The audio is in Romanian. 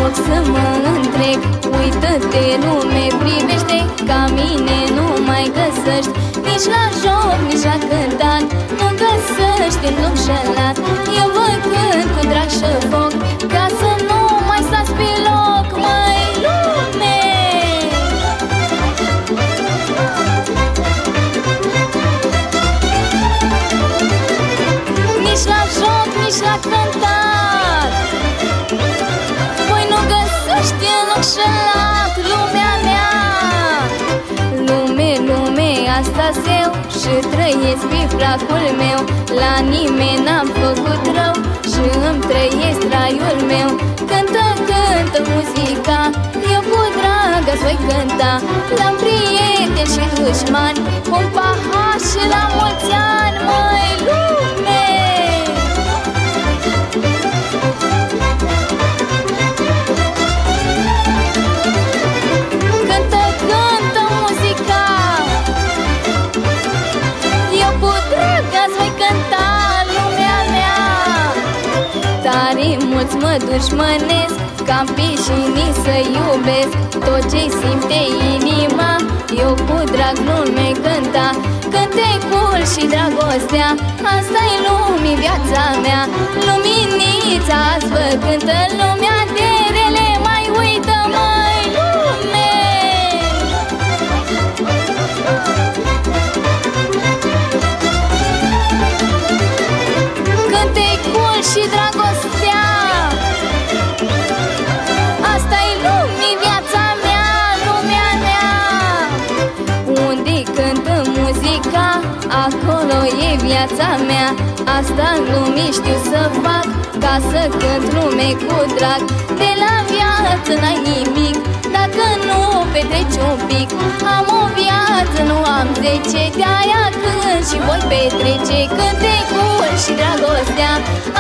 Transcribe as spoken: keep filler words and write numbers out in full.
loc să mă întrec. Uită-te, lume, privește, ca mine nu mai găsești. Nici la joc, nici la cântat nu găsești în loc șelat. Eu vă cânt cu drag și foc, ca să nu mai stați pe loc, măi lume. Nici la joc, nici la cântat voi nu găsești în loc șelat, lumea mea. Lume, lume, asta-s eu și trăiesc pe placul meu. La nimeni n-am făcut rău și îmi trăiesc traiul meu. Cântă, cântă muzica, eu cu drag îți voi cânta. La prieteni și dușmani, un pahar și la mulți ani, măi lume. Cântă, cântă muzica, eu cu drag îți voi cânta, lumea mea. Tare mulți mă dușmănesc, ca pișinii să iubesc. Tot ce-i simte inima, eu cu drag nu-mi cânta. Cântecul și dragostea, asta-i lumii viața mea. Luminița azi vă cântă, lumea de rele mai uită, măi lume. Cântecul și dragostea, asta-i lumii viața mea, lumea mea. Unde cântă muzica, acolo e viața mea. Asta în lumii știu să fac, ca să cânt lume cu drag. De la viață n-ai nimic dacă nu petreci un pic. Am o viață, nu am zece, de-aia cânt și voi petrece. Cântecul și dragostea,